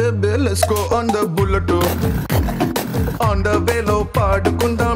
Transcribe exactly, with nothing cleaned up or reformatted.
baby, let's go on the bullet. On the way లో పాడుకుందాం